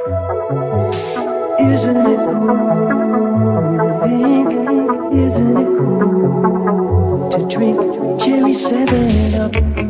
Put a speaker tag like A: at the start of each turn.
A: Isn't it cool? Pink, isn't it cool to drink cherry 7 up?